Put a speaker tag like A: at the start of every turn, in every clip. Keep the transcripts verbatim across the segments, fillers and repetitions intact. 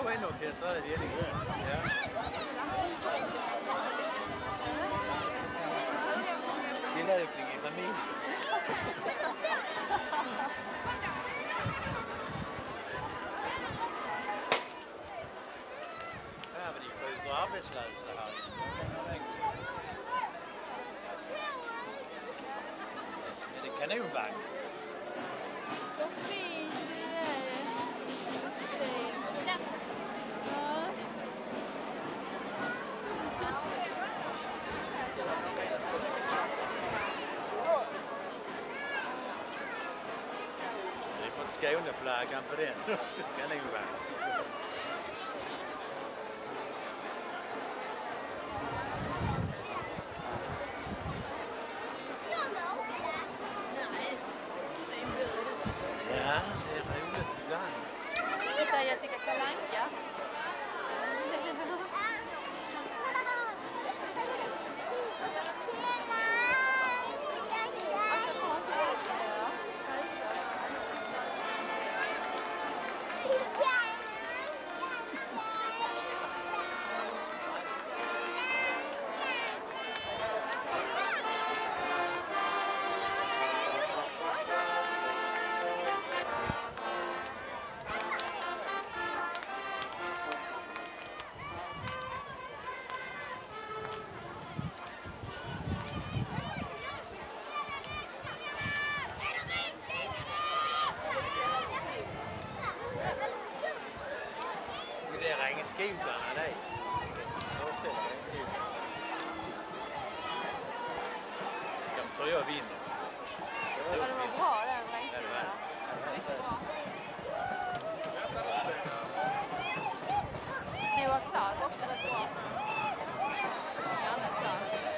A: jo en orkester i Jelling. Ja. Tillökning i familjen. Ja, men de föder arbetslösa här. Är det kanonvagn?
B: Så fint det är.
A: Det är från Skåneflaggan på den. Kanonvagn. Ja, det är roligt ibland.
B: Titta Jessica Kalanka.
A: Det är regnskogarna, det. Jag ska föreställa regnskogarna. Jag tror jag vinner.
B: Ja, det var bra den regnskogarna. Mycket bra. Noak Sark också rätt bra. Janne Sark.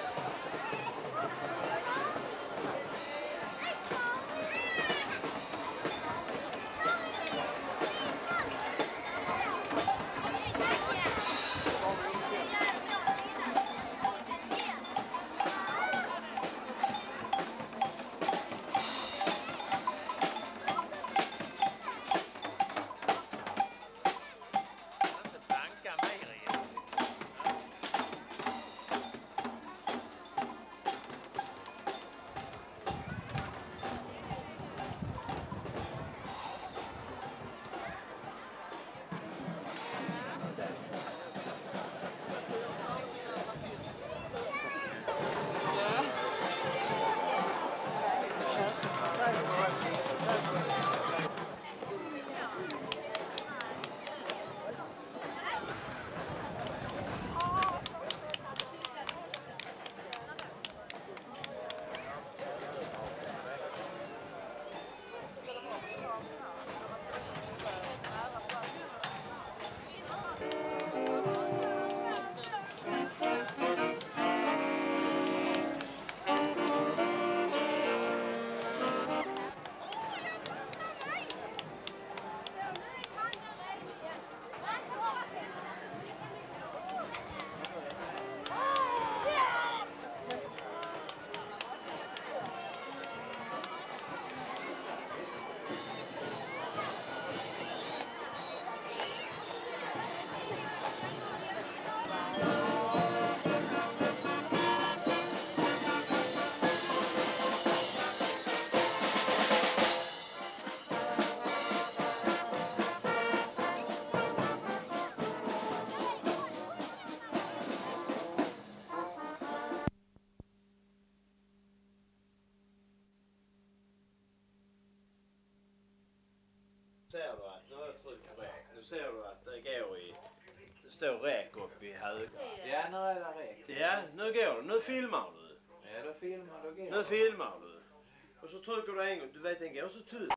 A: Ser du att, nu har jag tryckt på räk, nu ser du att det går i, det står räk upp i höger.
C: Ja, nu är det räk.
A: Ja, nu går det, nu filmar du.
C: Ja, då filmar du.
A: Nu filmar du. Och så trycker du en gång, du vet den går så tyst.